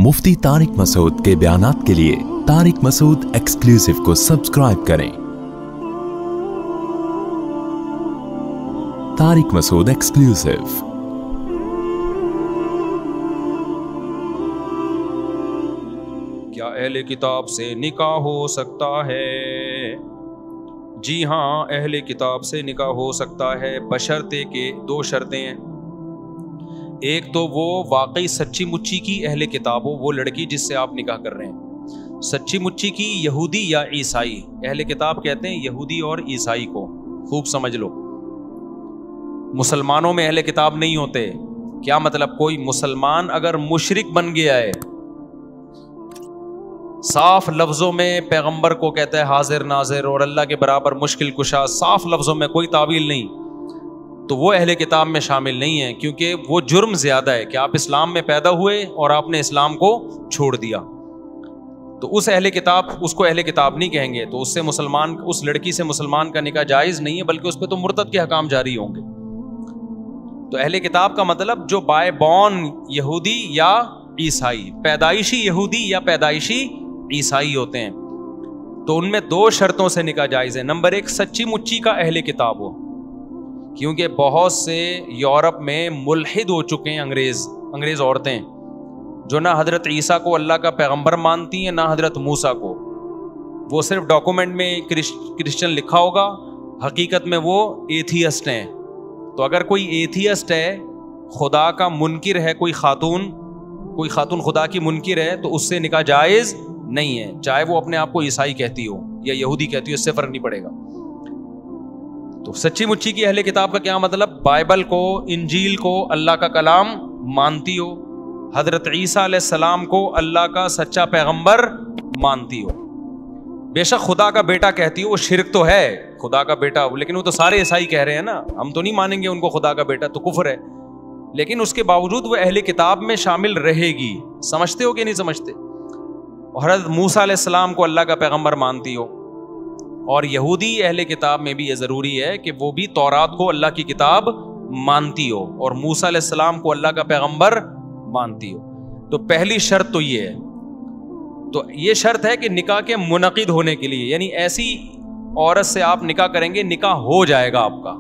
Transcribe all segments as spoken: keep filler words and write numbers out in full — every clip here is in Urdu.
मुफ्ती तारिक मसूद के बयानात के लिए तारिक मसूद एक्सक्लूसिव को सब्सक्राइब करें। तारिक मसूद एक्सक्लूसिव। क्या अहले किताब से निकाह हो सकता है? जी हाँ, अहले किताब से निकाह हो सकता है, बशर्ते के दो शर्तें हैं। एक तो वो वाकई सच्ची मुच्ची की अहले किताब हो, वो लड़की जिससे आप निकाह कर रहे हैं। सच्ची मुच्ची की यहूदी या ईसाई, अहले किताब कहते हैं यहूदी और ईसाई को, खूब समझ लो। मुसलमानों में अहले किताब नहीं होते। क्या मतलब? कोई मुसलमान अगर मुशरिक बन गया है, साफ लफ्जों में पैगंबर को कहता है हाजिर नाजिर और अल्लाह के बराबर मुश्किल कुशा, साफ लफ्जों में, कोई तावील नहीं, तो वो अहले किताब में शामिल नहीं है, क्योंकि वो जुर्म ज्यादा है कि आप इस्लाम में पैदा हुए और आपने इस्लाम को छोड़ दिया। तो उस अहले किताब, उसको अहले किताब नहीं कहेंगे। तो उससे मुसलमान, उस लड़की से मुसलमान का निकाह जायज नहीं है, बल्कि उस पर तो मुर्तद के हकाम जारी होंगे। तो अहले किताब का मतलब जो बाय बॉर्न यहूदी या ईसाई, पैदाइशी यहूदी या पैदाइशी ईसाई होते हैं। तो उनमें दो शर्तों से निकाह जायज है। नंबर एक, सच्ची मुच्ची का अहले किताब हो, क्योंकि बहुत से यूरोप में मुल्हिद हो चुके हैं अंग्रेज अंग्रेज औरतें, जो ना हजरत ईसा को अल्लाह का पैगंबर मानती हैं, ना हजरत मूसा को। वो सिर्फ डॉक्यूमेंट में क्रिश्चियन लिखा होगा, हकीकत में वो एथियस्ट हैं। तो अगर कोई एथियस्ट है, खुदा का मुनकिर है, कोई खातून कोई खातून खुदा की मुनकिर है, तो उससे निकाह जायज नहीं है, चाहे वो अपने आप को ईसाई कहती हो या यहूदी कहती हो, इससे फर्क नहीं पड़ेगा। तो सच्ची मुच्ची की अहले किताब का क्या मतलब? बाइबल को, इंजील को अल्लाह का कलाम मानती हो, हजरत ईसा अलैहिस्सलाम को अल्लाह का सच्चा पैगंबर मानती हो। बेशक खुदा का बेटा कहती हो, वो शिरक तो है, खुदा का बेटा, लेकिन वो तो सारे ईसाई कह रहे हैं ना, हम तो नहीं मानेंगे उनको खुदा का बेटा, तो कुफ्र है। लेकिन उसके बावजूद वो अहले किताब में शामिल रहेगी। समझते हो कि नहीं समझते? और हजरत मूसा अलैहिस्सलाम को अल्लाह का पैगंबर मानती हो। और यहूदी अहले किताब में भी ये ज़रूरी है कि वो भी तौरात को अल्लाह की किताब मानती हो और मूसा अलैहिस्सलाम को अल्लाह का पैगंबर मानती हो। तो पहली शर्त तो ये है। तो ये शर्त है कि निकाह के मुनक़िद होने के लिए, यानी ऐसी औरत से आप निकाह करेंगे, निकाह हो जाएगा आपका।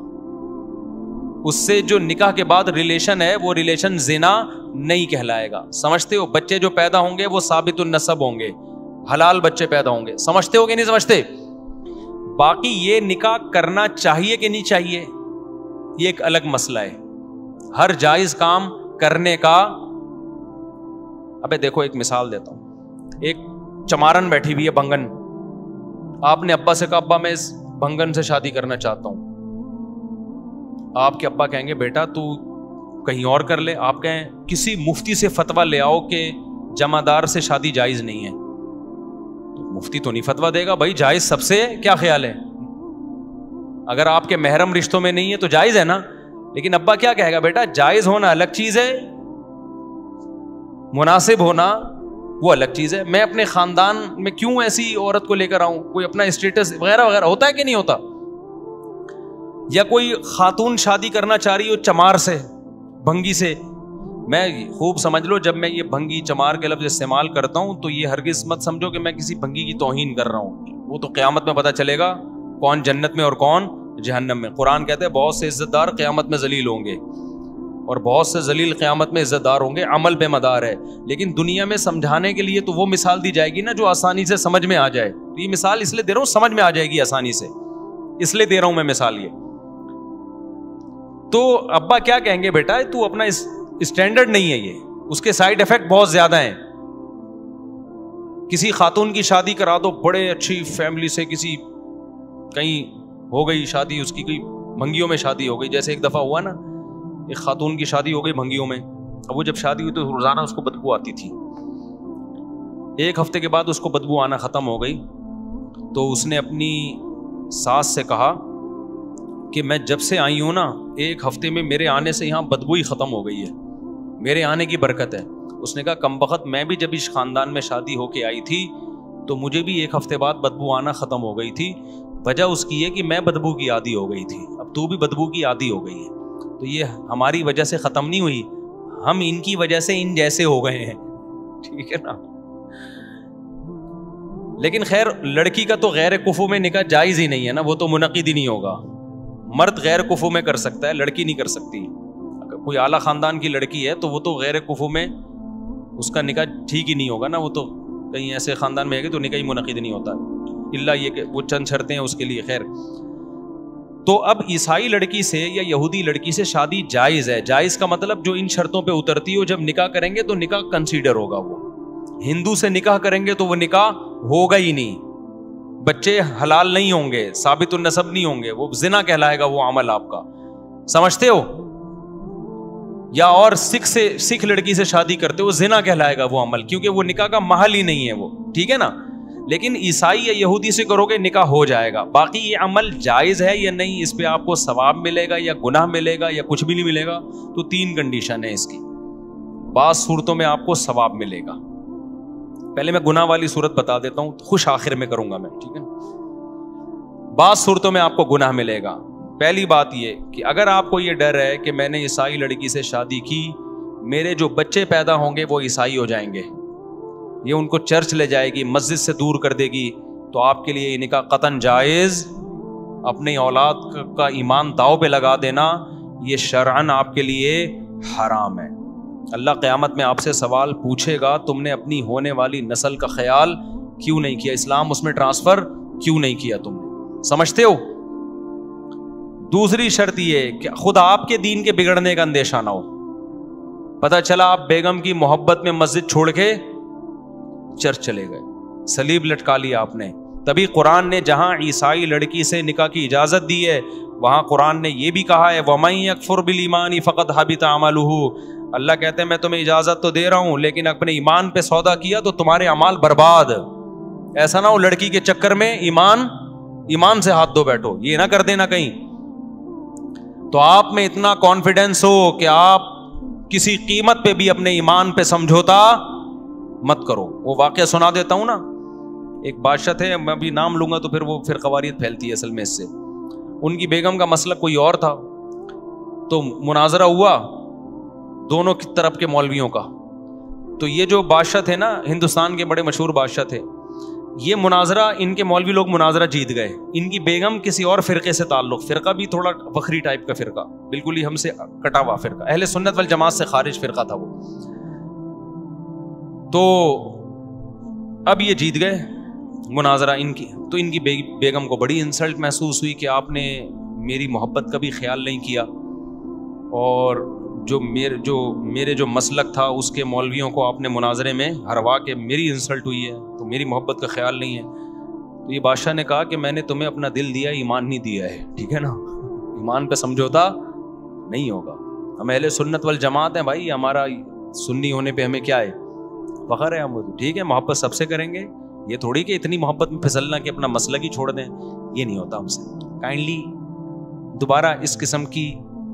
उससे जो निकाह के बाद रिलेशन है, वो रिलेशन ज़िना नहीं कहलाएगा। समझते हो? बच्चे जो पैदा होंगे वो साबितुन नसब होंगे, हलाल बच्चे पैदा होंगे। समझते हो कि नहीं समझते? बाकी ये निकाह करना चाहिए कि नहीं चाहिए, ये एक अलग मसला है। हर जायज काम करने का, अबे देखो एक मिसाल देता हूं। एक चमारन बैठी हुई है, भंगन। आपने अब्बा से कहा अब्बा मैं इस भंगन से शादी करना चाहता हूं। आपके अब्बा कहेंगे बेटा तू कहीं और कर ले। आप कहें किसी मुफ्ती से फतवा ले आओ कि जमादार से शादी जायज नहीं है। मुफ्ती तो नहीं फतवा देगा भाई, जायज सबसे, क्या ख्याल है? अगर आपके महरम रिश्तों में नहीं है तो जायज है ना। लेकिन अब्बा क्या कहेगा? बेटा जायज होना अलग चीज है, मुनासिब होना वो अलग चीज है। मैं अपने खानदान में क्यों ऐसी औरत को लेकर आऊं? कोई अपना स्टेटस वगैरह वगैरह होता है कि नहीं होता? या कोई खातून शादी करना चाह रही हो चमार से, भंगी से। मैं खूब समझ लो, जब मैं ये भंगी चमार के लफ्ज इस्तेमाल करता हूं तो ये हरगिज मत समझो कि मैं किसी भंगी की तौहीन कर रहा हूं। वो तो क़यामत में पता चलेगा कौन जन्नत में और कौन जहन्नम में। कुरान कहते हैं बहुत से इज्जतदार क़यामत में जलील होंगे और बहुत से जलील क़यामत में इज्जतदार होंगे। अमल पे मदार है। लेकिन दुनिया में समझाने के लिए तो वो मिसाल दी जाएगी ना जो आसानी से समझ में आ जाए। तो ये मिसाल इसलिए दे रहा हूं, समझ में आ जाएगी आसानी से, इसलिए दे रहा हूं मैं मिसाल ये। तो अब्बा क्या कहेंगे? बेटा तू अपना इस स्टैंडर्ड नहीं है, ये उसके साइड इफेक्ट बहुत ज्यादा हैं। किसी खातून की शादी करा दो, बड़े अच्छी फैमिली से, किसी कहीं हो गई शादी, उसकी कोई भंगियों में शादी हो गई। जैसे एक दफा हुआ ना, एक खातून की शादी हो गई भंगियों में। अब वो जब शादी हुई तो रोजाना उसको बदबू आती थी। एक हफ्ते के बाद उसको बदबू आना खत्म हो गई। तो उसने अपनी सास से कहा कि मैं जब से आई हूं ना, एक हफ्ते में मेरे आने से यहाँ बदबू ही खत्म हो गई है, मेरे आने की बरकत है। उसने कहा कमबख्त, मैं भी जब इस खानदान में शादी होके आई थी तो मुझे भी एक हफ्ते बाद बदबू आना खत्म हो गई थी। वजह उसकी है कि मैं बदबू की आदी हो गई थी, अब तू भी बदबू की आदी हो गई है। तो ये हमारी वजह से ख़त्म नहीं हुई, हम इनकी वजह से इन जैसे हो गए हैं। ٹھیک ہے نا. لیکن خیر لڑکی کا تو غیر کفو میں نکاح جائز ہی نہیں ہے نا, وہ تو منعقد ہی نہیں ہوگا. مرد غیر کفو میں کر سکتا ہے, لڑکی نہیں کر سکتی. اگر کوئی اعلیٰ خاندان کی لڑکی ہے تو وہ تو غیر کفو میں اس کا نکاح ٹھیک ہی نہیں ہوگا نا, وہ تو کہیں ایسے خاندان میں ہے کہ تو نکاح ہی منعقد نہیں ہوتا, الا یہ کہ وہ چند شرطیں ہیں اس کے لیے. خیر تو اب عیسائی لڑکی سے یا یہودی لڑکی سے شادی جائز ہے. جائز کا مطلب جو ان شرطوں پہ اترتی ہو, جب نکاح کریں گے تو نکاح کنسیڈر ہوگا. وہ ہندو سے نکاح کریں گے تو وہ نکاح ہوگا ہی نہیں, بچے حلال نہیں ہوں گے, ثابت النسب نہیں ہوں گے, وہ زنا کہلائے گا وہ عمل آپ کا, سمجھتے ہو. یا اور سکھ سے سکھ لڑکی سے شادی کرتے ہو, زنا کہلائے گا وہ عمل, کیونکہ وہ نکاح کا محل ہی نہیں ہے وہ, ٹھیک ہے نا. لیکن عیسائی یا یہودی سے کرو گے نکاح ہو جائے گا. باقی یہ عمل جائز ہے یا نہیں, اس پہ آپ کو ثواب ملے گا یا گناہ ملے گا یا کچھ بھی نہیں ملے گا, تو تین کنڈیشن ہے اس کی. بعض صورتوں میں آپ کو ثواب ملے گا. پہلے میں گناہ والی صورت بتا دیتا ہوں, خوش آخر میں کروں گا میں, ٹھیک ہے. بعض صورتوں میں آپ کو گناہ ملے گا. پہلی بات یہ کہ اگر آپ کو یہ ڈر ہے کہ میں نے عیسائی لڑکی سے شادی کی, میرے جو بچے پیدا ہوں گے وہ عیسائی ہو جائیں گے, یہ ان کو چرچ لے جائے گی, مسجد سے دور کر دے گی, تو آپ کے لیے یہ نکاح قطعاً جائز. اپنی اولاد کا ایمان داؤ پہ لگا دینا یہ شرعاً آپ کے لیے حرام ہے. اللہ قیامت میں آپ سے سوال پوچھے گا, تم نے اپنی ہونے والی نسل کا خیال کیوں نہیں کیا, اسلام اس میں ٹرانسفر کیوں نہیں کیا تم نے, سمجھتے ہو. دوسری شرط یہ کہ خود آپ کے دین کے بگڑنے کا اندیشہ نہ ہو. پتہ چلا آپ بیگم کی محبت میں مسجد چھوڑ کے چرچ چلے گئے, صلیب لٹکا لیا آپ نے. تبھی قرآن نے جہاں عیسائی لڑکی سے نکاح کی اجازت دی ہے, وہاں قرآن نے یہ بھی کہا ہے وَمَن يَكْفُرْ بِالْإِيمَانِ فَقَدْ حَبِطَ عَمَلُهُ. اللہ کہتے ہیں میں تمہیں اجازت تو دے رہا ہوں, لیکن اپنے ایمان پہ سودا کیا تو تمہارے اعمال برباد. ایسا نہ ہو لڑکی کے چکر میں ایمان ایمان سے ہاتھ دھو بیٹھو, یہ نہ کر دینا کہیں. تو آپ میں اتنا کانفیڈنس ہو کہ آپ کسی قیمت پہ بھی اپنے ایمان پہ سمجھوتا مت کرو. وہ واقعہ سنا دیتا ہوں نا. ایک بادشاہ تھے, میں بھی نام لوں گا تو پھر وہ پھر قواریت پھیلتی ہے اصل میں اس سے. ان کی بیگم کا مسلک کوئی اور تھا, تو مناظرہ ہوا دونوں کی طرف کے مولویوں کا. تو یہ جو بادشاہ تھے نا, ہندوستان کے بڑے مشہور بادشاہ تھے, یہ مناظرہ ان کے مولوی لوگ مناظرہ جیت گئے. ان کی بیگم کسی اور فرقے سے تعلق, فرقہ بھی تھوڑا وکھری ٹائپ کا فرقہ, بالکل ہی ہم سے کٹا ہوا فرقہ, اہل سنت والجماعت سے خارج فرقہ تھا وہ. تو اب یہ جیت گئے مناظرہ ان کی, تو ان کی بیگم کو بڑی انسلٹ محسوس ہوئی کہ آپ نے میری محبت کا بھی خیال نہیں کیا, اور جو میرے جو میرے جو مسلک تھا اس کے مولویوں کو آپ نے مناظرے میں ہروا کے میری انسلٹ ہوئی ہے, تو میری محبت کا خیال نہیں ہے. تو یہ بادشاہ نے کہا کہ میں نے تمہیں اپنا دل دیا, ایمان نہیں دیا ہے, ٹھیک ہے نا. ایمان پہ سمجھوتا نہیں ہوگا. ہم اہل سنت والجماعت ہیں بھائی, ہمارا سنی ہونے پہ ہمیں کیا ہے, فخر ہے. ہم ٹھیک ہے محبت سب سے کریں گے, یہ تھوڑی کہ اتنی محبت میں پھسلنا کہ اپنا مسلک ہی چھوڑ دیں, یہ نہیں ہوتا ہم سے. کائنڈلی دوبارہ اس قسم کی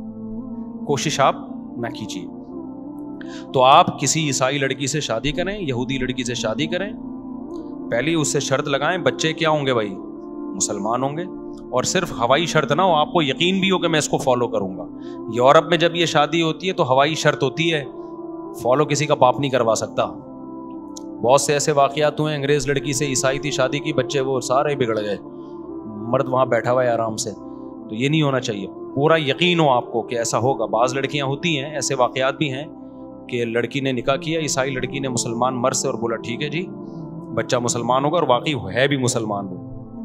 کوشش آپ نہ کیجیے. تو آپ کسی عیسائی لڑکی سے شادی کریں, یہودی لڑکی سے شادی کریں, پہلی اس سے شرط لگائیں بچے کیا ہوں گے بھائی, مسلمان ہوں گے. اور صرف ہوائی شرط نہ ہو, آپ کو یقین بھی ہو کہ میں اس کو فالو کروں گا. یورپ میں جب یہ شادی ہوتی ہے تو ہوائی شرط ہوتی ہے, فالو کسی کا باپ نہیں کروا سکتا. بہت سے ایسے واقعات ہوئے, انگریز لڑکی سے عیسائی تھی شادی کی, بچے وہ سارے بگڑ گئے, مرد وہاں بیٹھا ہوا ہے آرام سے. تو یہ نہیں ہونا چاہیے, پورا یقین ہو آپ کو کہ ایسا ہوگا. بعض لڑکیاں ہوتی ہیں, ایسے واقعات بھی ہیں کہ لڑکی نے نکاح کیا, عیسائی لڑکی نے مسلمان مرد سے, اور بولا ٹھیک ہے جی بچہ مسلمان ہوگا, اور واقعی ہے بھی مسلمان ہو.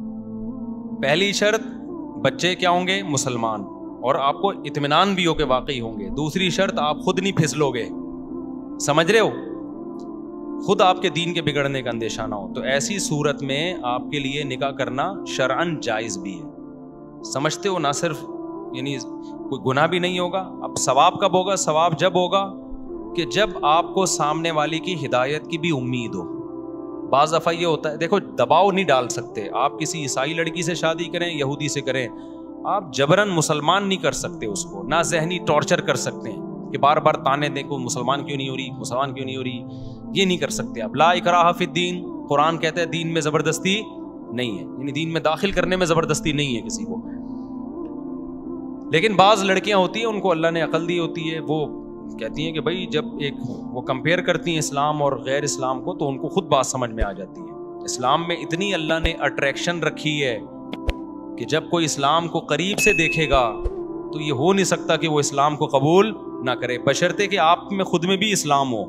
پہلی شرط بچے کیا ہوں گے, مسلمان, اور آپ کو اطمینان بھی ہو کہ واقعی ہوں گے. دوسری شرط آپ خود نہیں پھسلو گے, سمجھ رہے ہو, خود آپ کے دین کے بگڑنے کا اندیشہ نہ ہو. تو ایسی صورت میں آپ کے لیے نکاح کرنا شرعاً جائز بھی ہے, سمجھتے ہو. نہ صرف یعنی کوئی گناہ بھی نہیں ہوگا. اب ثواب کب ہوگا, ثواب جب ہوگا کہ جب آپ کو سامنے والی کی ہدایت کی بھی امید ہو. بعض دفعہ یہ ہوتا ہے, دیکھو دباؤ نہیں ڈال سکتے آپ, کسی عیسائی لڑکی سے شادی کریں, یہودی سے کریں, آپ جبراً مسلمان نہیں کر سکتے اس کو, نہ ذہنی ٹارچر کر سکتے ہیں کہ بار بار تانے دیں کو مسلمان کیوں نہیں ہو رہی, مسلمان کیوں نہیں ہو رہی, یہ نہیں کر سکتے آپ. لا اکراہ فی الدین, قرآن کہتا ہے دین میں زبردستی نہیں ہے, یعنی دین میں داخل کرنے میں زبردستی نہیں ہے کسی کو. لیکن بعض لڑکیاں ہوتی ہیں ان کو اللہ نے عقل دی ہوتی ہے, وہ کہتی ہیں کہ بھائی جب ایک وہ کمپیئر کرتی ہیں اسلام اور غیر اسلام کو تو ان کو خود بات سمجھ میں آ جاتی ہے. اسلام میں اتنی اللہ نے اٹریکشن رکھی ہے کہ جب کوئی اسلام کو قریب سے دیکھے گا تو یہ ہو نہیں سکتا کہ وہ اسلام کو قبول نہ کرے، بشرطے کہ آپ میں خود میں بھی اسلام ہو.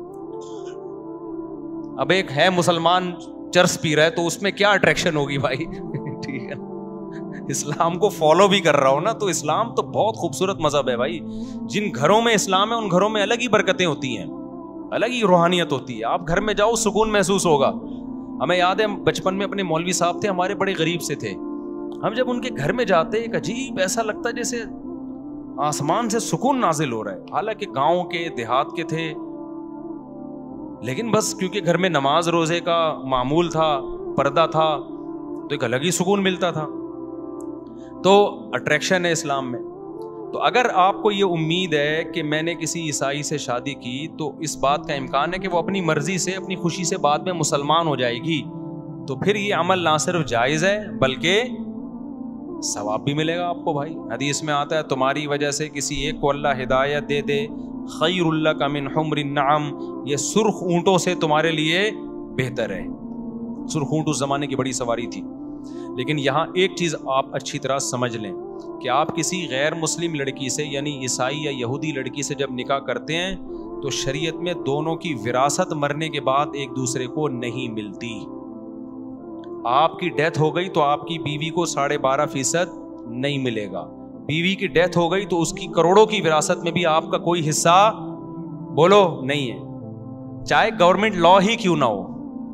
اب ایک ہے مسلمان چرس پی رہا ہے تو اس میں کیا اٹریکشن ہوگی بھائی؟ ٹھیک ہے، اسلام کو فالو بھی کر رہا ہو نا، تو اسلام تو بہت خوبصورت مذہب ہے بھائی. جن گھروں میں اسلام ہے ان گھروں میں الگ ہی برکتیں ہوتی ہیں، الگ ہی روحانیت ہوتی ہے. آپ گھر میں جاؤ سکون محسوس ہوگا. ہمیں یاد ہے بچپن میں اپنے مولوی صاحب تھے ہمارے، بڑے غریب سے تھے. ہم جب ان کے گھر میں جاتے ایک عجیب ایسا لگتا جیسے آسمان سے سکون نازل ہو رہا ہے. حالانکہ گاؤں کے دیہات کے تھے، لیکن بس کیونکہ گھر میں نماز روزے کا معمول تھا، پردہ تھا، تو ایک الگ ہی سکون ملتا تھا. تو اٹریکشن ہے اسلام میں. تو اگر آپ کو یہ امید ہے کہ میں نے کسی عیسائی سے شادی کی تو اس بات کا امکان ہے کہ وہ اپنی مرضی سے اپنی خوشی سے بعد میں مسلمان ہو جائے گی، تو پھر یہ عمل نہ صرف جائز ہے بلکہ ثواب بھی ملے گا آپ کو. بھائی حدیث میں آتا ہے تمہاری وجہ سے کسی ایک کو اللہ ہدایت دے دے خیر اللہ کا من حمر النعم، یہ سرخ اونٹوں سے تمہارے لیے بہتر ہے. سرخ اونٹ اس زمانے کی بڑی سواری تھی. لیکن یہاں ایک چیز آپ اچھی طرح سمجھ لیں کہ آپ کسی غیر مسلم لڑکی سے یعنی عیسائی یا یہودی لڑکی سے جب نکاح کرتے ہیں تو شریعت میں دونوں کی وراثت مرنے کے بعد ایک دوسرے کو نہیں ملتی. آپ کی ڈیتھ ہو گئی تو آپ کی بیوی کو ساڑھے بارہ فیصد نہیں ملے گا. بیوی کی ڈیتھ ہو گئی تو اس کی کروڑوں کی وراثت میں بھی آپ کا کوئی حصہ بولو نہیں ہے، چاہے گورنمنٹ لا ہی کیوں نہ ہو.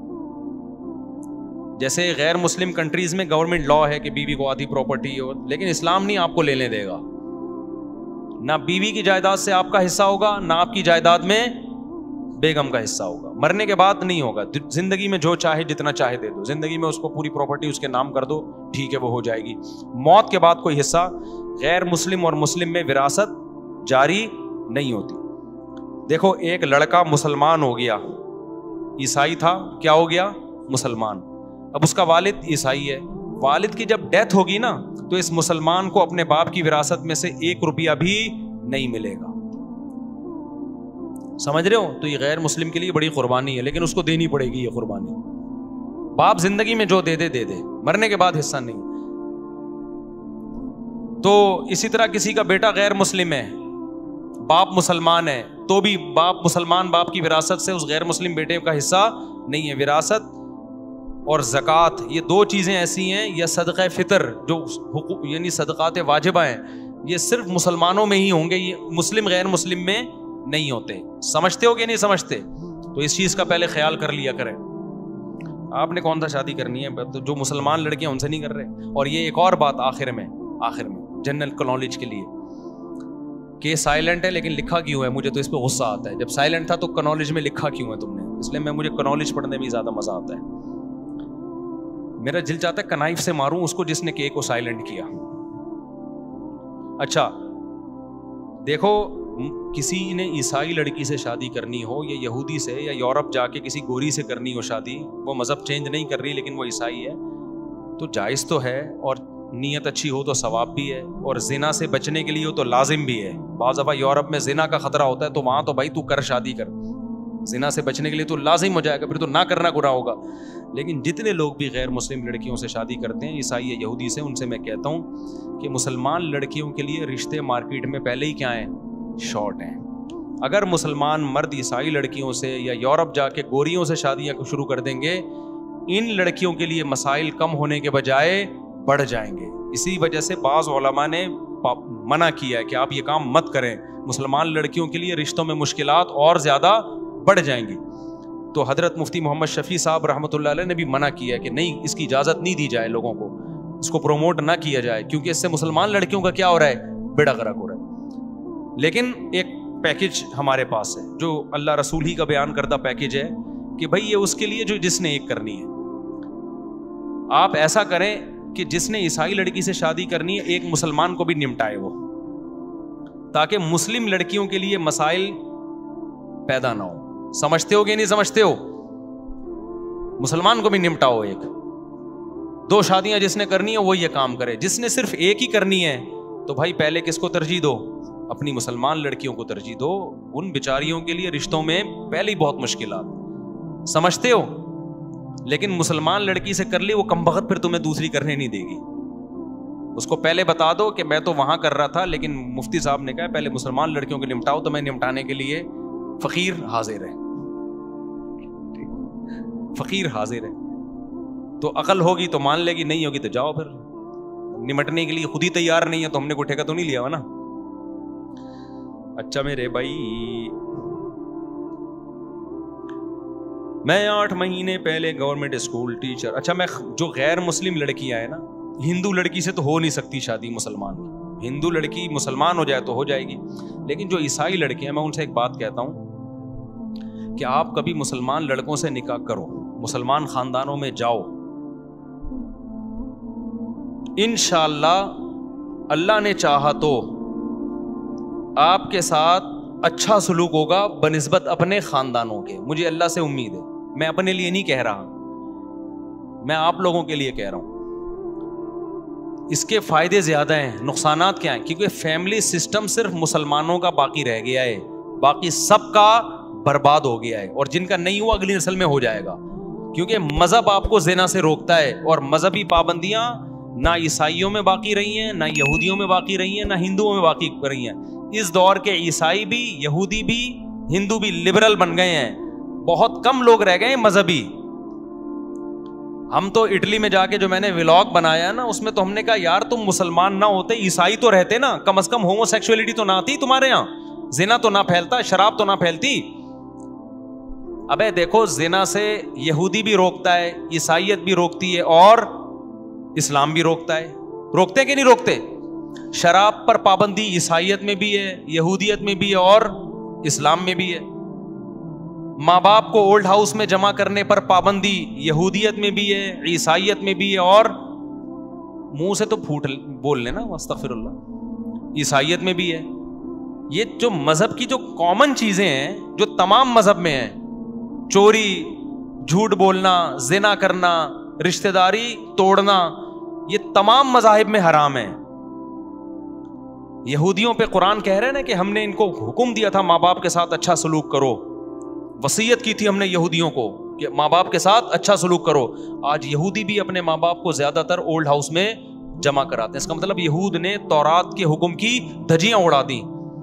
جیسے غیر مسلم کنٹریز میں گورنمنٹ لا ہے کہ بیوی کو آدھی پراپرٹی ہو، لیکن اسلام نہیں آپ کو لینے دے گا. نہ بیوی کی جائیداد سے آپ کا حصہ ہوگا، نہ آپ کی جائیداد میں بیگم کا حصہ ہوگا. مرنے کے بعد نہیں ہوگا. زندگی میں جو چاہے جتنا چاہے دے دو، زندگی میں اس کو پوری پراپرٹی اس کے نام کر دو، ٹھیک ہے وہ ہو جائے گی. موت کے بعد کوئی حصہ غیر مسلم اور مسلم میں وراثت جاری نہیں ہوتی. دیکھو ایک لڑکا مسلمان ہو گیا، عیسائی تھا، کیا ہو گیا؟ مسلمان. اب اس کا والد عیسائی ہے، والد کی جب ڈیتھ ہوگی نا تو اس مسلمان کو اپنے باپ کی وراثت میں سے ایک روپیہ بھی نہیں ملے گا. سمجھ رہے ہو؟ تو یہ غیر مسلم کے لیے بڑی قربانی ہے، لیکن اس کو دینی پڑے گی یہ قربانی. باپ زندگی میں جو دے دے دے دے، مرنے کے بعد حصہ نہیں. تو اسی طرح کسی کا بیٹا غیر مسلم ہے، باپ مسلمان ہے، تو بھی باپ مسلمان باپ کی وراثت سے اس غیر مسلم بیٹے کا حصہ نہیں ہے. وراثت اور زکوٰۃ یہ دو چیزیں ایسی ہیں، یا صدقہ فطر جو حقوق یعنی صدقات واجبہ ہیں، یہ صرف مسلمانوں میں ہی ہوں گے، یہ مسلم غیر مسلم میں نہیں ہوتے. سمجھتے ہو کہ نہیں سمجھتے؟ تو اس چیز کا پہلے خیال کر لیا کریں. آپ نے کون سا شادی کرنی ہے؟ تو جو مسلمان لڑکیاں ان سے نہیں کر رہے. اور یہ ایک اور بات آخر میں آخر میں جنرل نالج کے لیے کہ سائلنٹ ہے لیکن لکھا کیوں ہے؟ مجھے تو اس پہ غصہ آتا ہے. جب سائلنٹ تھا تو کنالج میں لکھا کیوں ہے تم نے؟ اس لیے میں مجھے کنالج پڑھنے میں زیادہ مزہ آتا ہے. میرا دل چاہتا ہے کنائف سے ماروں اس کو جس نے کیک کو سائلنٹ کیا. اچھا دیکھو، کسی نے عیسائی لڑکی سے شادی کرنی ہو یا یہودی سے یا یورپ جا کے کسی گوری سے کرنی ہو شادی، وہ مذہب چینج نہیں کر رہی لیکن وہ عیسائی ہے، تو جائز تو ہے، اور نیت اچھی ہو تو ثواب بھی ہے، اور زنا سے بچنے کے لیے ہو تو لازم بھی ہے. بعض دفعہ یورپ میں زنا کا خطرہ ہوتا ہے تو وہاں تو بھائی تو کر شادی کر، زنا سے بچنے کے لیے تو لازم ہو جائے گا، پھر تو نہ کرنا گناہ ہوگا. لیکن جتنے لوگ بھی غیر مسلم لڑکیوں سے شادی کرتے ہیں، عیسائی یا یہودی سے، ان سے میں کہتا ہوں کہ مسلمان لڑکیوں کے لیے رشتے مارکیٹ میں پہلے ہی کیا ہیں؟ شارٹ ہیں. اگر مسلمان مرد عیسائی لڑکیوں سے یا یورپ جا کے گوریوں سے شادیاں شروع کر دیں گے، ان لڑکیوں کے لیے مسائل کم ہونے کے بجائے بڑھ جائیں گے. اسی وجہ سے بعض علماء نے منع کیا ہے کہ آپ یہ کام مت کریں، مسلمان لڑکیوں کے لیے رشتوں میں مشکلات اور زیادہ بڑھ جائیں گی. تو حضرت مفتی محمد شفیع صاحب رحمۃ اللہ علیہ نے بھی منع کیا کہ نہیں، اس کی اجازت نہیں دی جائے لوگوں کو، اس کو پروموٹ نہ کیا جائے، کیونکہ اس سے مسلمان لڑکیوں کا کیا ہو رہا ہے؟ بیڑا غرق ہو رہا ہے. لیکن ایک پیکج ہمارے پاس ہے جو اللہ رسول ہی کا بیان کردہ پیکج ہے کہ بھائی یہ اس کے لیے جو جس نے ایک کرنی ہے. آپ ایسا کریں کہ جس نے عیسائی لڑکی سے شادی کرنی ہے ایک مسلمان کو بھی نمٹائے وہ، تاکہ مسلم لڑکیوں کے لیے مسائل پیدا نہ ہو. سمجھتے ہو کہ نہیں سمجھتے ہو؟ مسلمان کو بھی نمٹاؤ. ایک دو شادیاں جس نے کرنی ہے وہ یہ کام کرے. جس نے صرف ایک ہی کرنی ہے تو بھائی پہلے کس کو ترجیح دو؟ اپنی مسلمان لڑکیوں کو ترجیح دو. ان بیچاریوں کے لیے رشتوں میں پہلے ہی بہت مشکلات سمجھتے ہو, لیکن مسلمان لڑکی سے کر لی وہ کمبخت پھر تمہیں دوسری کرنے نہیں دے گی. اس کو پہلے بتا دو کہ میں تو وہاں کر رہا تھا, لیکن مفتی صاحب نے کہا پہلے مسلمان لڑکیوں کو نمٹاؤ, تو میں نمٹانے کے لیے فقیر حاضر ہے. فقیر حاضر ہے, تو عقل ہوگی تو مان لے گی, نہیں ہوگی تو جاؤ. پھر نمٹنے کے لیے خود ہی تیار نہیں ہے تو ہم نے کوئی ٹھیکہ تو نہیں لیا ہوا نا. اچھا میرے بھائی, میں آٹھ مہینے پہلے گورنمنٹ اسکول ٹیچر. اچھا میں جو غیر مسلم لڑکیاں ہیں نا, ہندو لڑکی سے تو ہو نہیں سکتی شادی مسلمان کی. ہندو لڑکی مسلمان ہو جائے تو ہو جائے گی, لیکن جو عیسائی لڑکے ہیں میں ان سے ایک بات کہتا ہوں کہ آپ کبھی مسلمان لڑکوں سے نکاح کرو, مسلمان خاندانوں میں جاؤ, انشاءاللہ اللہ نے چاہا تو آپ کے ساتھ اچھا سلوک ہوگا بنسبت اپنے خاندانوں کے. مجھے اللہ سے امید ہے, میں اپنے لیے نہیں کہہ رہا, میں آپ لوگوں کے لیے کہہ رہا ہوں. اس کے فائدے زیادہ ہیں, نقصانات کیا ہیں؟ کیونکہ فیملی سسٹم صرف مسلمانوں کا باقی رہ گیا ہے, باقی سب کا برباد ہو گیا ہے, اور جن کا نہیں ہوا اگلی نسل میں ہو جائے گا. کیونکہ مذہب آپ کو زنا سے روکتا ہے, اور مذہبی پابندیاں نہ عیسائیوں میں باقی رہی ہیں, نہ یہودیوں میں باقی رہی ہیں, نہ ہندوؤں میں باقی رہی ہیں. اس دور کے عیسائی بھی, یہودی بھی, ہندو بھی لبرل بن گئے ہیں, بہت کم لوگ رہ گئے ہیں مذہبی. ہم تو اٹلی میں جا کے جو میں نے ولاگ بنایا نا, اس میں تو ہم نے کہا یار تم مسلمان نہ ہوتے عیسائی تو رہتے نا, کم از کم ہومو سیکسولیٹی تو نہ آتی تمہارے یہاں, زنا تو نہ پھیلتا, شراب تو نہ پھیلتی. ابے دیکھو زنا سے یہودی بھی روکتا ہے, عیسائیت بھی روکتی ہے, اور اسلام بھی روکتا ہے. روکتے کہ نہیں روکتے؟ شراب پر پابندی عیسائیت میں بھی ہے, یہودیت میں بھی ہے, اور اسلام میں بھی ہے. ماں باپ کو اولڈ ہاؤس میں جمع کرنے پر پابندی یہودیت میں بھی ہے, عیسائیت میں بھی ہے, اور منہ سے تو پھوٹ بول لینا استغفر اللہ, عیسائیت میں بھی ہے. یہ جو مذہب کی جو کامن چیزیں ہیں جو تمام مذہب میں ہیں, چوری, جھوٹ بولنا, زنا کرنا, رشتہ داری توڑنا, یہ تمام مذاہب میں حرام ہے. یہودیوں پہ قرآن کہہ رہے ہیں نا کہ ہم نے ان کو حکم دیا تھا ماں باپ کے ساتھ اچھا سلوک کرو, وصیت کی تھی ہم نے یہودیوں کو کہ ماں باپ کے ساتھ اچھا سلوک کرو. آج یہودی بھی اپنے ماں باپ کو زیادہ تر اولڈ ہاؤس میں جمع کراتے ہیں. اس کا مطلب یہود نے تورات کے حکم کی دھجیاں اڑا دی.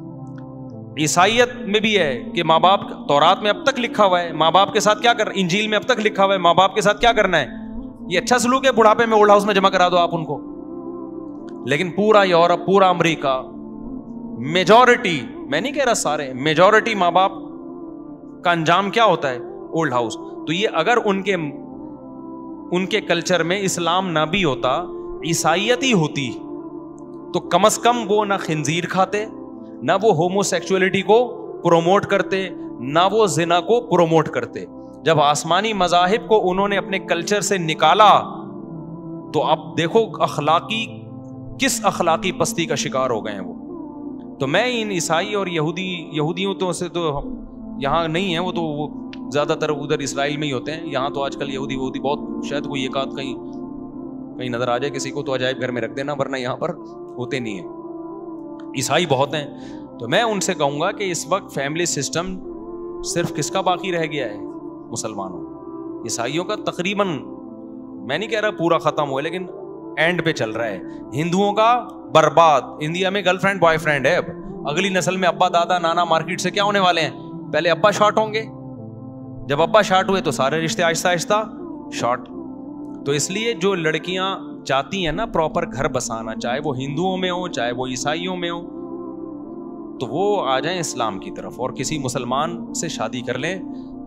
عیسائیت میں بھی ہے کہ ماں باپ, تورات میں اب تک لکھا ہوا ہے ماں باپ کے ساتھ کیا کر, انجیل میں اب تک لکھا ہوا ہے ماں باپ کے ساتھ کیا کرنا ہے. یہ اچھا سلوک ہے بڑھاپے میں اولڈ ہاؤس میں جمع کرا دو آپ ان کو. لیکن پورا یورپ, پورا امریکہ, میجورٹی, میں نہیں کہہ رہا سارے, میجورٹی ماں باپ کا انجام کیا ہوتا ہے؟ Old house. تو یہ اگر ان کے ان کے کلچر میں اسلام نہ بھی ہوتا, عیسائیت ہی ہوتی, تو کم از کم وہ نہ خنزیر کھاتے, نہ وہ ہومو سیکسولیٹی کو پروموٹ کرتے, نہ وہ زنا کو پروموٹ کرتے. جب آسمانی مذاہب کو انہوں نے اپنے کلچر سے نکالا تو اب دیکھو اخلاقی کس اخلاقی پستی کا شکار ہو گئے ہیں وہ. تو میں ان عیسائی اور یہودی یہودیوں تو سے تو یہاں نہیں ہیں, وہ تو وہ زیادہ تر ادھر اسرائیل میں ہی ہوتے ہیں. یہاں تو آج کل یہودی وہودی بہت, شاید کوئی ایک آدھ کہیں کہیں نظر آ جائے کسی کو تو عجائب گھر میں رکھ دینا, ورنہ یہاں پر ہوتے نہیں ہیں. عیسائی بہت ہیں. تو میں ان سے کہوں گا کہ اس وقت فیملی سسٹم صرف کس کا باقی رہ گیا ہے؟ مسلمانوں. عیسائیوں کا تقریباً, میں نہیں کہہ رہا پورا ختم ہوا, لیکن اینڈ پہ چل رہا ہے. ہندوؤں کا برباد. انڈیا میں گرل فرینڈ بوائے فرینڈ ہے. اب اگلی نسل میں ابا دادا نانا مارکیٹ سے کیا ہونے والے ہیں؟ پہلے ابا شارٹ ہوں گے, جب ابا شارٹ ہوئے تو سارے رشتے آہستہ آہستہ شارٹ. تو اس لیے جو لڑکیاں چاہتی ہیں نا پراپر گھر بسانا, چاہے وہ ہندوؤں میں ہو چاہے وہ عیسائیوں میں ہو, تو وہ آ جائیں اسلام کی طرف اور کسی مسلمان سے شادی کر لیں,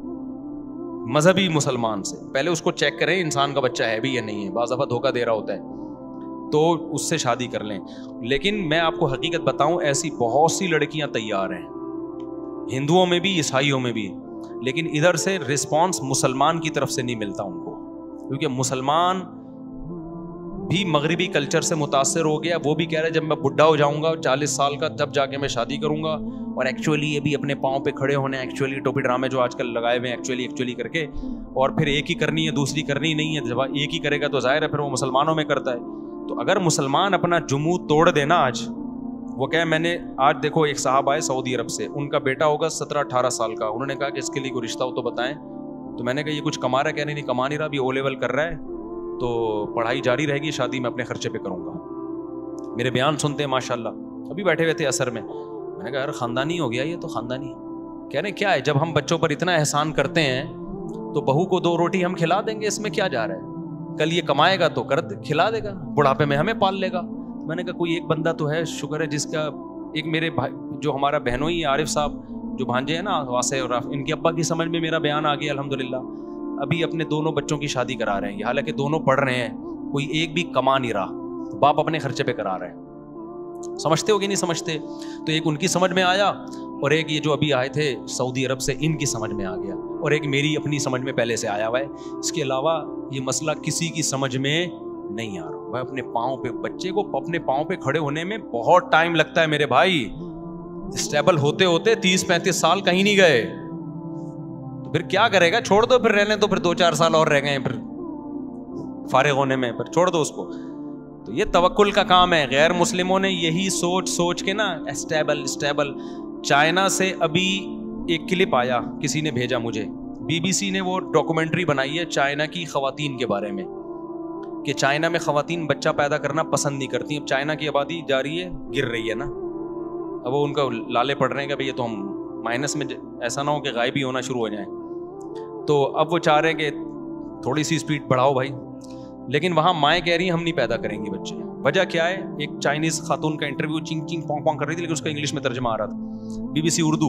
مذہبی مسلمان سے. پہلے اس کو چیک کریں انسان کا بچہ ہے بھی یا نہیں ہے, بعض دفعہ دھوکہ دے رہا ہوتا ہے, تو اس سے شادی کر لیں. لیکن میں آپ کو حقیقت بتاؤں, ایسی بہت سی لڑکیاں تیار ہیں, ہندوؤں میں بھی عیسائیوں میں بھی, لیکن ادھر سے رسپانس مسلمان کی طرف سے نہیں ملتا ان کو, کیونکہ مسلمان بھی مغربی کلچر سے متاثر ہو گیا. وہ بھی کہہ رہے جب میں بڈھا ہو جاؤں گا چالیس سال کا تب جا کے میں شادی کروں گا. اور ایکچولی یہ بھی اپنے پاؤں پہ کھڑے ہونے, ایکچولی ٹوپی ڈرامے جو آج کل لگائے ہوئے ہیں ایکچولی ایکچولی کر کے, اور پھر ایک ہی کرنی ہے دوسری کرنی نہیں ہے. جب ایک ہی کرے گا تو ظاہر ہے پھر وہ مسلمانوں میں کرتا ہے. تو اگر مسلمان اپنا جمود توڑ دینا آج وہ کہے میں نے آج دیکھو ایک صاحب آئے سعودی عرب سے, ان کا بیٹا ہوگا سترہ اٹھارہ سال کا, انہوں نے کہا کہ اس کے لیے کوئی رشتہ ہو تو بتائیں. تو میں نے کہا یہ کچھ کما رہا ہے, کہہ نہیں نہیں کما نہیں رہا, ابھی او لیول کر رہا ہے, تو پڑھائی جاری رہے گی, شادی میں اپنے خرچے پہ کروں گا. میرے بیان سنتے ہیں ماشاء اللہ, ابھی بیٹھے ہوئے تھے اثر میں, میں نے کہا یار خاندانی ہو گیا یہ تو خاندانی. کہہ رہے کیا ہے, جب ہم بچوں پر اتنا احسان کرتے ہیں تو بہو کو دو روٹی ہم کھلا دیں گے, اس میں کیا جا رہا ہے, کل یہ کمائے گا تو کر کھلا دے گا, بڑھاپے میں ہمیں پال لے گا. میں نے کہا کوئی ایک بندہ تو ہے, شکر ہے, جس کا ایک میرے بھائی جو ہمارا بہنوں ہی عارف صاحب جو بھانجے ہیں نا واسع اور رافع, ان کے ابا کی سمجھ میں میرا بیان آ گیا الحمدللہ. ابھی اپنے دونوں بچوں کی شادی کرا رہے ہیں, حالانکہ دونوں پڑھ رہے ہیں, کوئی ایک بھی کما نہیں رہا, باپ اپنے خرچے پہ کرا رہے ہیں. سمجھتے ہو کہ نہیں سمجھتے؟ تو ایک ان کی سمجھ میں آیا, اور ایک یہ جو ابھی آئے تھے سعودی عرب سے ان کی سمجھ میں آ گیا, اور ایک میری اپنی سمجھ میں پہلے سے آیا ہوا ہے. اس کے علاوہ یہ مسئلہ کسی کی سمجھ میں نہیں آ رہا. بھائی اپنے پاؤں پہ, بچے کو اپنے پاؤں پہ کھڑے ہونے میں بہت ٹائم لگتا ہے میرے بھائی, اسٹیبل ہوتے ہوتے تیس پینتیس سال کہیں نہیں گئے, تو پھر کیا کرے گا, چھوڑ دو, پھر رہنے تو پھر دو چار سال اور رہ گئے پھر فارغ ہونے میں, پھر چھوڑ دو اس کو. تو یہ توکل کا کام ہے. غیر مسلموں نے یہی سوچ سوچ کے نا اسٹیبل اسٹیبل. چائنا سے ابھی ایک کلپ آیا, کسی نے بھیجا مجھے, بی بی سی نے وہ ڈاکومنٹری بنائی ہے چائنا کی خواتین کے بارے میں, کہ چائنا میں خواتین بچہ پیدا کرنا پسند نہیں کرتی. اب چائنا کی آبادی جا رہی ہے, گر رہی ہے نا, اب وہ ان کا لالے پڑ رہے ہیں کہ بھئی یہ تو ہم مائنس میں, ایسا نہ ہو کہ غائب ہی ہونا شروع ہو جائیں. تو اب وہ چاہ رہے ہیں کہ تھوڑی سی اسپیڈ بڑھاؤ بھائی, لیکن وہاں مائیں کہہ رہی ہیں ہم نہیں پیدا کریں گے بچے. وجہ کیا ہے, ایک چائنیز خاتون کا انٹرویو چنگ چنگ پونگ پونگ کر رہی تھی, لیکن اس کا انگلش میں ترجمہ آ رہا تھا, بی بی سی اردو.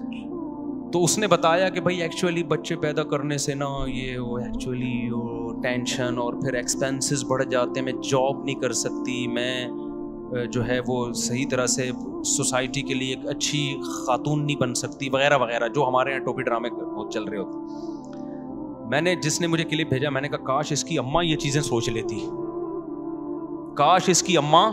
تو اس نے بتایا کہ بھائی ایکچولی بچے پیدا کرنے سے نا یہ وہ ایکچولی ٹینشن اور پھر ایکسپینسز بڑھ جاتے ہیں, میں جاب نہیں کر سکتی, میں جو ہے وہ صحیح طرح سے سوسائٹی کے لیے ایک اچھی خاتون نہیں بن سکتی, وغیرہ وغیرہ, جو ہمارے یہاں ٹوپی ڈرامے بہت چل رہے ہوتے. میں نے جس نے مجھے کلپ بھیجا, میں نے کہا کاش اس کی اماں یہ چیزیں سوچ لیتی, کاش اس کی اماں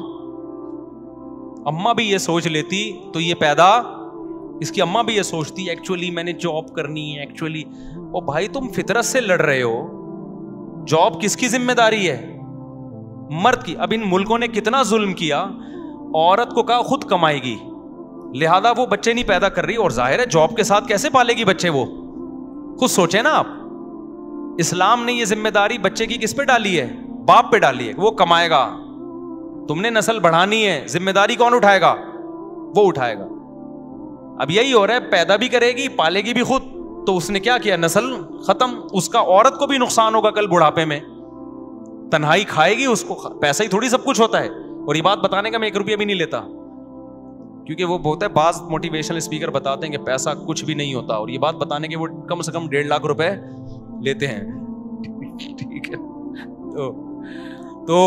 اماں بھی یہ سوچ لیتی تو یہ پیدا, اس کی اماں بھی یہ سوچتی ایکچولی میں نے جاب کرنی ہے ایکچولی. او بھائی تم فطرت سے لڑ رہے ہو, جاب کس کی ذمہ داری ہے, مرد کی. اب ان ملکوں نے کتنا ظلم کیا, عورت کو کہا خود کمائے گی, لہذا وہ بچے نہیں پیدا کر رہی, اور ظاہر ہے جاب کے ساتھ کیسے پالے گی بچے, وہ خود سوچے نا آپ. اسلام نے یہ ذمہ داری بچے کی کس پہ ڈالی ہے, باپ پہ ڈالی ہے, وہ کمائے گا. تم نے نسل بڑھانی ہے, ذمہ داری کون اٹھائے گا, وہ اٹھائے گا. اب یہی ہو رہا ہے, پیدا بھی کرے گی پالے گی بھی خود, تو اس نے کیا کیا, نسل ختم. اس کا عورت کو بھی نقصان ہوگا کل بڑھاپے میں, تنہائی کھائے گی, اس کو پیسہ ہی تھوڑی سب کچھ ہوتا ہے. اور یہ بات بتانے کا میں ایک روپیہ بھی نہیں لیتا, کیونکہ وہ بہت ہے, بعض موٹیویشنل اسپیکر بتاتے ہیں کہ پیسہ کچھ بھی نہیں ہوتا, اور یہ بات بتانے کے وہ کم سے کم ڈیڑھ لاکھ روپے لیتے ہیں. ٹھیک ہے, تو تو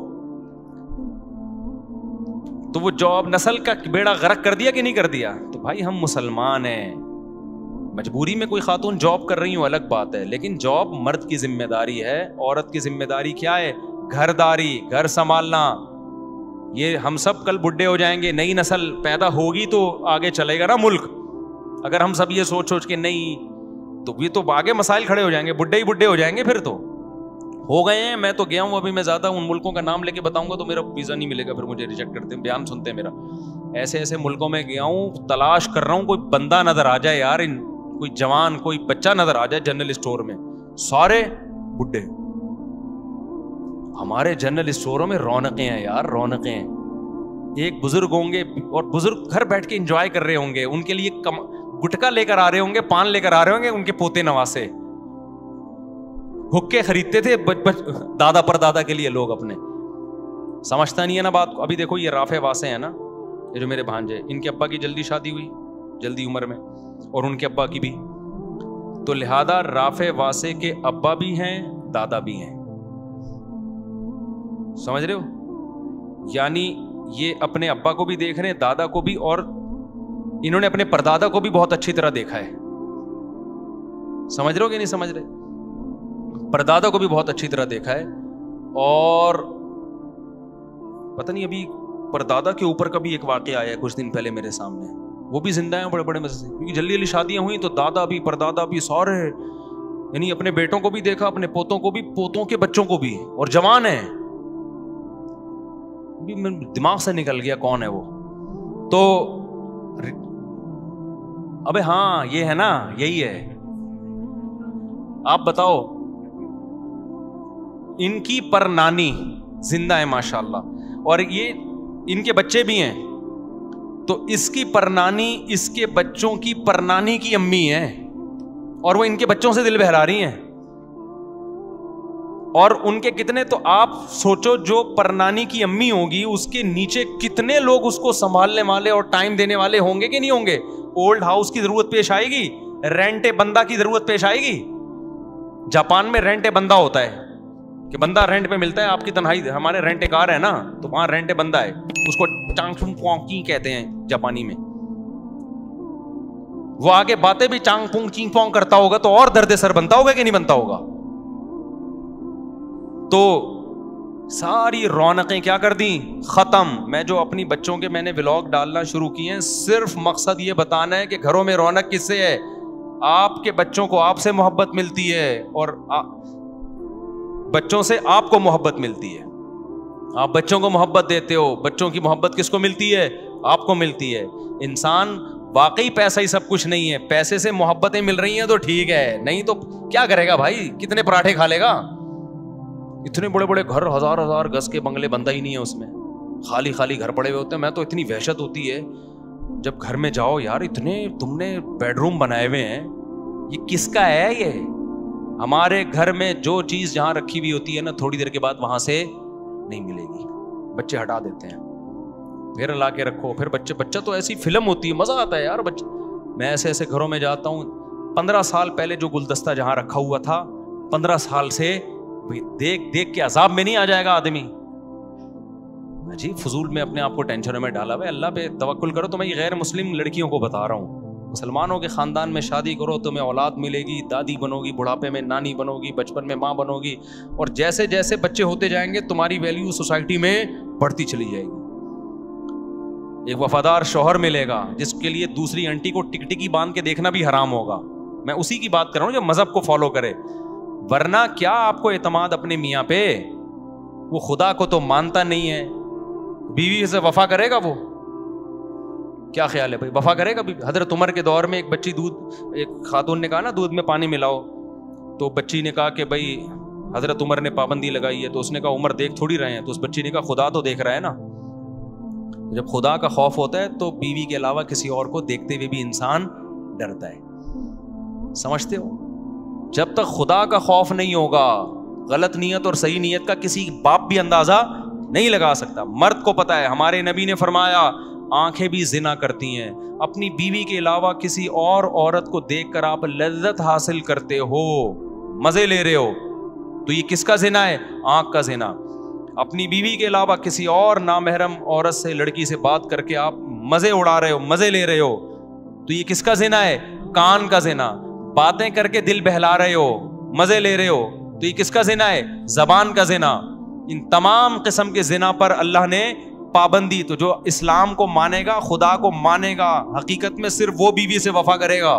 تو وہ جاب نسل کا بیڑا غرق کر دیا کہ نہیں کر دیا. تو بھائی ہم مسلمان ہیں, مجبوری میں کوئی خاتون جاب کر رہی ہوں الگ بات ہے, لیکن جاب مرد کی ذمہ داری ہے. عورت کی ذمہ داری کیا ہے, گھر داری, گھر سنبھالنا. یہ ہم سب کل بڈھے ہو جائیں گے, نئی نسل پیدا ہوگی تو آگے چلے گا نا ملک. اگر ہم سب یہ سوچ سوچ کے نہیں, تو یہ تو آگے مسائل کھڑے ہو جائیں گے, بڈھے ہی بڈھے ہو جائیں گے. پھر تو ہو گئے ہیں, میں تو گیا ہوں, ابھی میں زیادہ ان ملکوں کا نام لے کے بتاؤں گا تو میرا ویزا نہیں ملے گا, پھر مجھے ریجیکٹ کرتے ہیں. بیان سنتے ہیں میرا, ایسے ایسے ملکوں میں گیا ہوں, تلاش کر رہا ہوں کوئی بندہ نظر آ جائے یار, ان کوئی جوان کوئی بچہ نظر آ جائے جنرل اسٹور میں, سارے بڈھے. ہمارے جنرل اسٹوروں میں رونقیں ہیں یار, رونقیں ہیں. ایک بزرگ ہوں گے, اور بزرگ گھر بیٹھ کے انجوائے کر رہے ہوں گے, ان کے لیے گٹکا لے کر آ رہے ہوں گے, پان لے کر آ رہے ہوں گے, ان کے پوتے نواسے حکے خریدتے تھے بچ بچ دادا پر دادا کے لیے لوگ اپنے. سمجھتا نہیں ہے نا بات کو. ابھی دیکھو یہ رافع واسع ہے نا, یہ جو میرے بھانجے, ان کے ابا کی جلدی شادی ہوئی, جلدی عمر میں, اور ان کے ابا کی بھی. تو لہذا رافع واسع کے ابا بھی ہیں, دادا بھی ہیں. سمجھ رہے ہو, یعنی یہ اپنے ابا کو بھی دیکھ رہے ہیں, دادا کو بھی, اور انہوں نے اپنے پردادا کو بھی بہت اچھی طرح دیکھا ہے. سمجھ رہے ہو کہ نہیں سمجھ رہے, پردادا کو بھی بہت اچھی طرح دیکھا ہے. اور پتہ نہیں ابھی پردادا کے اوپر کا بھی ایک واقعہ آیا ہے کچھ دن پہلے میرے سامنے, وہ بھی زندہ ہیں بڑے بڑے مزے سے, کیونکہ جلدی جلدی شادیاں ہوئیں تو دادا بھی پردادا بھی سارے, یعنی اپنے بیٹوں کو بھی دیکھا, اپنے پوتوں کو بھی, پوتوں کے بچوں کو بھی, اور جوان ہیں. دماغ سے نکل گیا کون ہے وہ. تو ابے ہاں یہ ہے نا, یہی ہے. آپ بتاؤ, ان کی پر نانی زندہ ہے ماشاءاللہ, اور یہ ان کے بچے بھی ہیں, تو اس کی پرنانی اس کے بچوں کی پرنانی کی امی ہے, اور وہ ان کے بچوں سے دل بہلا رہی ہیں. اور ان کے کتنے, تو آپ سوچو جو پرنانی کی امی ہوگی اس کے نیچے کتنے لوگ اس کو سنبھالنے والے اور ٹائم دینے والے ہوں گے کہ نہیں ہوں گے. اولڈ ہاؤس کی ضرورت پیش آئے گی, رینٹ بندہ کی ضرورت پیش آئے گی. جاپان میں رینٹ بندہ ہوتا ہے کہ بندہ رینٹ پہ ملتا ہے, آپ کی تنہائی. ہمارے رینٹ کار ہے نا, تو وہاں رینٹ بندہ ہے, اس کو چانگ چونگ پونگ کہتے ہیں جاپانی میں. وہ آگے باتیں بھی چانگ پونگ چینگ پونگ کرتا ہوگا تو اور درد سر بنتا ہوگا کہ نہیں بنتا ہوگا. تو ساری رونقیں کیا کر دیں, ختم. میں جو اپنی بچوں کے میں نے ولاگ ڈالنا شروع کیے ہیں, صرف مقصد یہ بتانا ہے کہ گھروں میں رونق کس سے ہے. آپ کے بچوں کو آپ سے محبت ملتی ہے, اور بچوں سے آپ کو محبت ملتی ہے. آپ بچوں کو محبت دیتے ہو, بچوں کی محبت کس کو ملتی ہے, آپ کو ملتی ہے. انسان واقعی پیسہ ہی سب کچھ نہیں ہے, پیسے سے محبتیں مل رہی ہیں تو ٹھیک ہے, نہیں تو کیا کرے گا بھائی, کتنے پراٹھے کھا لے گا. اتنے بڑے بڑے گھر, ہزار ہزار گز کے بنگلے, بندہ ہی نہیں ہے اس میں, خالی خالی گھر پڑے ہوئے ہوتے ہیں. میں تو اتنی وحشت ہوتی ہے جب گھر میں جاؤ, یار اتنے تم نے بیڈ روم بنائے ہوئے ہیں, یہ کس کا ہے. یہ ہمارے گھر میں جو چیز جہاں رکھی ہوئی ہوتی ہے نا, تھوڑی دیر کے بعد وہاں سے نہیں ملے گی, بچے ہٹا دیتے ہیں, پھر لا کے رکھو, پھر بچے. بچہ تو ایسی فلم ہوتی ہے, مزہ آتا ہے یار بچے. میں ایسے ایسے گھروں میں جاتا ہوں, پندرہ سال پہلے جو گلدستہ جہاں رکھا ہوا تھا, پندرہ سال سے دیکھ دیکھ کے عذاب میں نہیں آ جائے گا آدمی. جی فضول میں اپنے آپ کو ٹینشنوں میں ڈالا ہوا ہے. اللہ پہ توکل کرو. تو میں یہ غیر مسلم لڑکیوں کو بتا رہا ہوں, مسلمانوں کے خاندان میں شادی کرو, تمہیں اولاد ملے گی, دادی بنو گی, بڑھاپے میں نانی بنو گی, بچپن میں ماں بنو گی, اور جیسے جیسے بچے ہوتے جائیں گے تمہاری ویلیو سوسائٹی میں بڑھتی چلی جائے گی. ایک وفادار شوہر ملے گا جس کے لیے دوسری انٹی کو ٹک ٹکی باندھ کے دیکھنا بھی حرام ہوگا. میں اسی کی بات کر رہا ہوں جو مذہب کو فالو کرے. ورنہ کیا آپ کو اعتماد اپنے میاں پہ, وہ خدا کو تو مانتا نہیں ہے, بیوی سے وفا کرے گا وہ؟ کیا خیال ہے بھائی, وفا کرے گا؟ حضرت عمر کے دور میں ایک بچی دودھ, ایک خاتون نے کہا نا دودھ میں پانی ملاؤ, تو بچی نے کہا کہ بھائی حضرت عمر نے پابندی لگائی ہے. تو اس نے کہا عمر دیکھ تھوڑی رہے ہیں. تو اس بچی نے کہا خدا تو دیکھ رہا ہے نا. جب خدا کا خوف ہوتا ہے تو بیوی کے علاوہ کسی اور کو دیکھتے ہوئے بھی انسان ڈرتا ہے. سمجھتے ہو؟ جب تک خدا کا خوف نہیں ہوگا, غلط نیت اور صحیح نیت کا کسی باپ بھی اندازہ نہیں لگا سکتا. مرد کو پتا ہے, ہمارے نبی نے فرمایا آنکھیں بھی زنا کرتی ہیں. اپنی بیوی کے علاوہ کسی اور عورت کو دیکھ کر آپ لذت حاصل کرتے ہو, مزے لے رہے ہو, تو یہ کس کا زنا ہے؟ آنکھ کا زنا. اپنی بیوی کے علاوہ کسی اور نامحرم عورت سے, لڑکی سے بات کر کے آپ مزے اڑا رہے ہو, مزے لے رہے ہو, تو یہ کس کا زنا ہے؟ کان کا زنا. باتیں کر کے دل بہلا رہے ہو, مزے لے رہے ہو, تو یہ کس کا زنا ہے؟ زبان کا زنا. ان تمام قسم کے زنا پر اللہ نے پابندی. تو جو اسلام کو مانے گا, خدا کو مانے گا, حقیقت میں صرف وہ بیوی سے وفا کرے گا.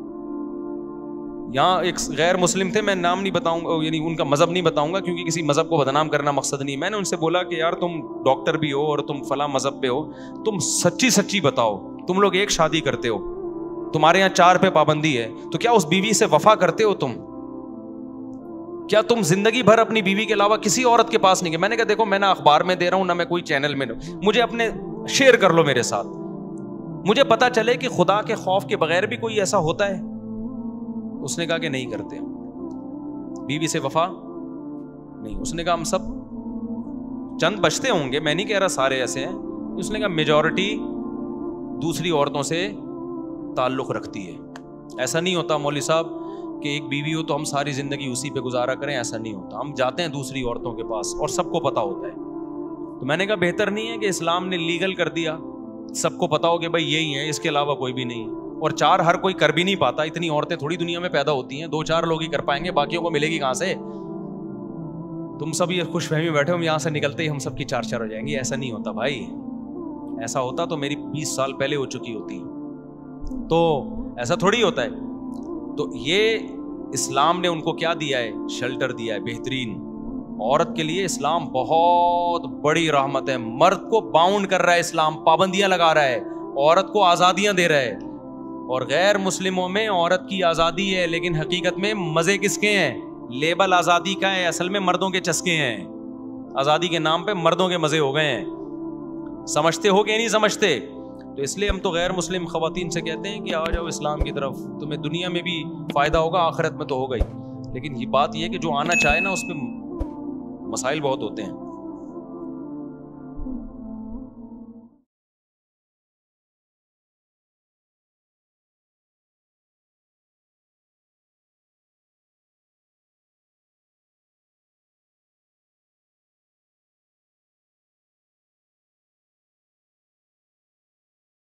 یہاں ایک غیر مسلم تھے, میں نام نہیں بتاؤں گا, یعنی ان کا مذہب نہیں بتاؤں گا کیونکہ کسی مذہب کو بدنام کرنا مقصد نہیں. میں نے ان سے بولا کہ یار تم ڈاکٹر بھی ہو اور تم فلاں مذہب پہ ہو, تم سچی سچی بتاؤ, تم لوگ ایک شادی کرتے ہو, تمہارے یہاں چار پہ پابندی ہے, تو کیا اس بیوی سے وفا کرتے ہو تم؟ کیا تم زندگی بھر اپنی بیوی کے علاوہ کسی عورت کے پاس نہیں گئے؟ میں نے کہا دیکھو, میں نہ اخبار میں دے رہا ہوں, نہ میں کوئی چینل میں, مجھے اپنے شیئر کر لو میرے ساتھ, مجھے پتا چلے کہ خدا کے خوف کے بغیر بھی کوئی ایسا ہوتا ہے. اس نے کہا کہ نہیں کرتے, بیوی سے وفا نہیں. اس نے کہا ہم سب, چند بچتے ہوں گے, میں نہیں کہہ رہا سارے ایسے ہیں. اس نے کہا میجورٹی دوسری عورتوں سے تعلق رکھتی ہے. ایسا نہیں ہوتا مولوی صاحب کہ ایک بیوی ہو تو ہم ساری زندگی اسی پہ گزارا کریں, ایسا نہیں ہوتا. ہم جاتے ہیں دوسری عورتوں کے پاس اور سب کو پتا ہوتا ہے. تو میں نے کہا بہتر نہیں ہے کہ اسلام نے لیگل کر دیا, سب کو پتا ہو کہ بھائی یہی ہے, اس کے علاوہ کوئی بھی نہیں. اور چار ہر کوئی کر بھی نہیں پاتا, اتنی عورتیں تھوڑی دنیا میں پیدا ہوتی ہیں, دو چار لوگ ہی کر پائیں گے, باقیوں کو ملے گی کہاں سے؟ تم سب یہ خوش فہمی بیٹھے ہو, یہاں سے نکلتے ہی ہم سب کی چار چار ہو جائیں گی. ایسا نہیں ہوتا بھائی, ایسا ہوتا تو میری بیس سال پہلے ہو چکی ہوتی. تو ایسا تھوڑی ہوتا ہے. تو یہ اسلام نے ان کو کیا دیا ہے؟ شیلٹر دیا ہے بہترین. عورت کے لیے اسلام بہت بڑی رحمت ہے. مرد کو باؤنڈ کر رہا ہے اسلام, پابندیاں لگا رہا ہے, عورت کو آزادیاں دے رہا ہے. اور غیر مسلموں میں عورت کی آزادی ہے لیکن حقیقت میں مزے کس کے ہیں؟ لیبل آزادی کا ہے, اصل میں مردوں کے چسکے ہیں. آزادی کے نام پہ مردوں کے مزے ہو گئے ہیں. سمجھتے ہو کہ نہیں سمجھتے؟ تو اس لیے ہم تو غیر مسلم خواتین سے کہتے ہیں کہ آ جاؤ اسلام کی طرف, تمہیں دنیا میں بھی فائدہ ہوگا, آخرت میں تو ہوگا ہی. لیکن یہ بات یہ ہے کہ جو آنا چاہے نا اس پہ مسائل بہت ہوتے ہیں.